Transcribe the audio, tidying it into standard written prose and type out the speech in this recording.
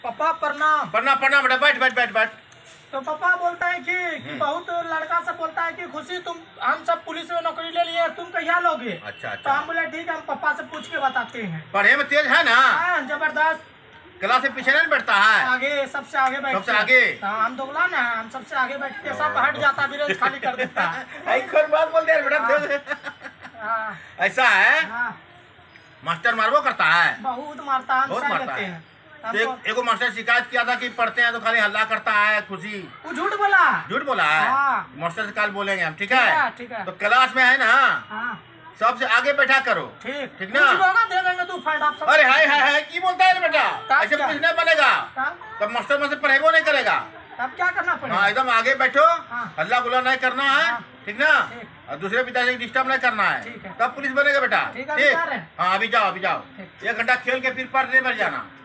पापा प्रणाम। प्रणाम प्रणाम बेटा, बैठ बैठ बैठ बैठ। तो पापा बोलता है कि बहुत लड़का सब बोलता है कि खुशी तुम हम सब पुलिस में नौकरी ले लिए, तुम कहिया लोगे? अच्छा तो हम बोले ठीक है, हम पापा से पूछ के बताते हैं। पढ़े में तेज है ना? जबरदस्त। क्लास से पीछे नहीं बैठता है? आगे, सबसे आगे बैठ। सबसे आगे? हम दोगला ना, हम सबसे आगे बैठ के सब हट जाता, ब्रेंच खाली कर देता। कौन बात बोल दिया बेटा? ऐसा है? मास्टर मारबो करता है? बहुत मारता है, बहुत मारता है। तो एगो मास्टर शिकायत किया था कि पढ़ते हैं तो खाली हल्ला करता है खुशी। वो झूठ बोला। झूठ बोला है? मास्टर से कल बोलेंगे हम, ठीक है? ठीक है। तो क्लास में है ना, सबसे आगे बैठा करो। ठीक ठीक ना? दे देंगे तू फाइंड आप सब। अरे हाय हाय हाय, की बोलता है बेटा? ऐसे कुछ नहीं बनेगा। तब मास्टर में से पढ़ेबो नहीं करेगा। तब क्या करना पड़ेगा? हाँ, एकदम आगे बैठो, हल्ला गुल्ला नहीं करना है, ठीक ना? और दूसरे पिता से डिस्टर्ब नहीं करना है, तब पुलिस बनेगा बेटा। ठीक? हाँ, अभी जाओ 1 घंटा खेल के फिर पढ़ने बैठ जाना।